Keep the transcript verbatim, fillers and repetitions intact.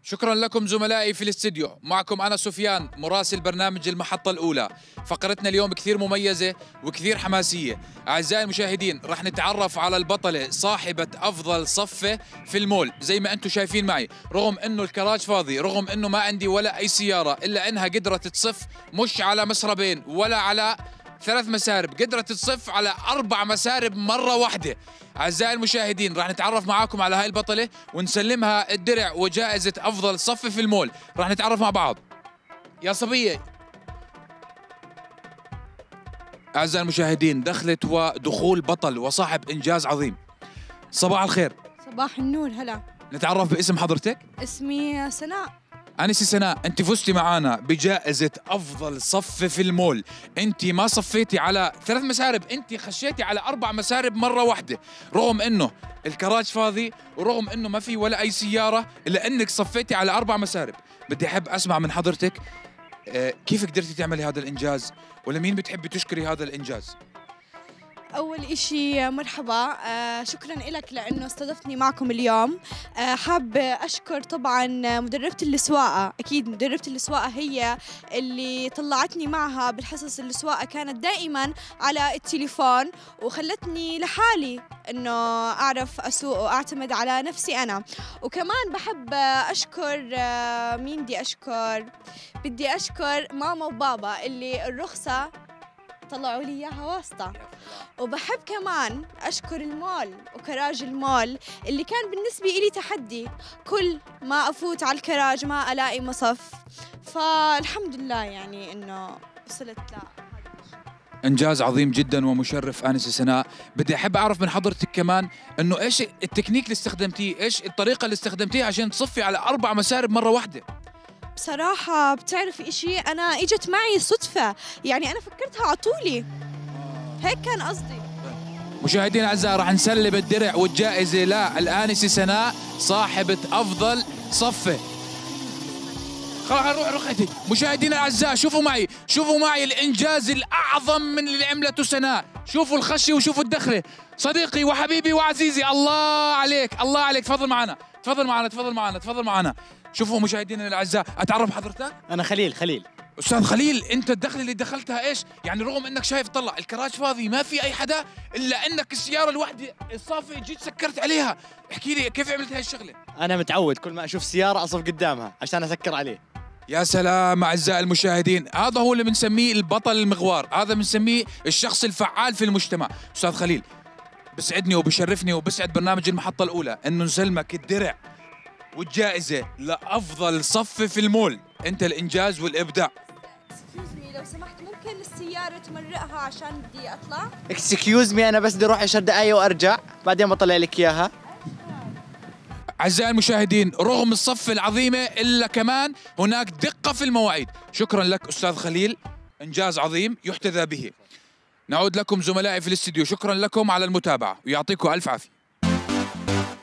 شكرا لكم زملائي في الاستديو. معكم أنا سفيان مراسل برنامج المحطة الأولى. فقرتنا اليوم كثير مميزة وكثير حماسية. أعزائي المشاهدين رح نتعرف على البطلة صاحبة أفضل صفة في المول. زي ما أنتم شايفين معي، رغم أنه الكراج فاضي، رغم أنه ما عندي ولا أي سيارة، إلا أنها قدرت تصف مش على مسربين ولا على ثلاث مسارب، قدرت تصف على أربع مسارب مرة واحدة. أعزائي المشاهدين راح نتعرف معاكم على هاي البطلة ونسلمها الدرع وجائزة أفضل صف في المول. راح نتعرف مع بعض. يا صبية. أعزائي المشاهدين، دخلت ودخول بطل وصاحب إنجاز عظيم. صباح الخير. صباح النور. هلا. نتعرف باسم حضرتك؟ اسمي سناء. أنسة سناء، أنت فزتي معنا بجائزة أفضل صف في المول. أنت ما صفيتي على ثلاث مسارب، أنت خشيتي على أربع مسارب مرة واحدة، رغم أنه الكراج فاضي ورغم أنه ما في ولا أي سيارة، إلا أنك صفيتي على أربع مسارب. بدي أحب أسمع من حضرتك آه كيف قدرتي تعملي هذا الإنجاز، ولمين بتحبي تشكري هذا الإنجاز؟ أول إشي مرحبا، آه شكرا لك لأنه استضفتني معكم اليوم. آه حاب أشكر طبعا مدربة السواقة. أكيد مدربة السواقة هي اللي طلعتني معها بالحصص السواقة، كانت دائما على التليفون وخلتني لحالي إنه أعرف أسوق وأعتمد على نفسي أنا. وكمان بحب أشكر آه مين بدي أشكر بدي أشكر ماما وبابا اللي الرخصة طلعوا لي اياها واسطة. وبحب كمان اشكر المول وكراج المول اللي كان بالنسبة لي تحدي، كل ما افوت على الكراج ما الاقي مصف، فالحمد لله يعني انه وصلت لا. إنجاز عظيم جدا ومشرف آنسة سناء. بدي أحب أعرف من حضرتك كمان إنه إيش التكنيك اللي استخدمتيه، إيش الطريقة اللي استخدمتيها عشان تصفي على أربع مسارب مرة واحدة؟ بصراحة بتعرف إشي، أنا إجت معي صدفة، يعني أنا فكرتها عطولي، هيك كان قصدي. مشاهدينا الأعزاء راح نسلم الدرع والجائزة للآنسة سناء صاحبة أفضل صفة. خلاص روح روح. مشاهدينا الأعزاء شوفوا معي، شوفوا معي الإنجاز الأعظم من اللي عملته سناء. شوفوا الخشي وشوفوا الدخلة. صديقي وحبيبي وعزيزي، الله عليك الله عليك. تفضل معنا تفضل معنا تفضل معنا تفضل معنا. شوفوا مشاهدينا الاعزاء، اتعرف حضرتك؟ انا خليل. خليل استاذ خليل، انت الدخله اللي دخلتها ايش؟ يعني رغم انك شايف طلع الكراج فاضي ما في اي حدا، الا انك السياره الوحده الصافيه جيت سكرت عليها. احكي لي كيف عملت هاي الشغله؟ انا متعود كل ما اشوف سياره اصف قدامها عشان اسكر عليه. يا سلام اعزائي المشاهدين، هذا هو اللي بنسميه البطل المغوار، هذا بنسميه الشخص الفعال في المجتمع. استاذ خليل، بسعدني وبشرفني وبسعد برنامج المحطه الاولى انه نسلمك الدرع والجائزة لأفضل صف في المول. أنت الإنجاز والإبداع. لو سمحت ممكن السيارة تمرقها عشان بدي أطلع؟ اكسكيوز مي، أنا بس بدي أروح عشر دقايق وأرجع بعدين بطلع لك إياها. أعزائي المشاهدين، رغم الصف العظيمة إلا كمان هناك دقة في المواعيد. شكرا لك أستاذ خليل، إنجاز عظيم يحتذى به. نعود لكم زملائي في الاستديو، شكرا لكم على المتابعة ويعطيكم ألف عافية.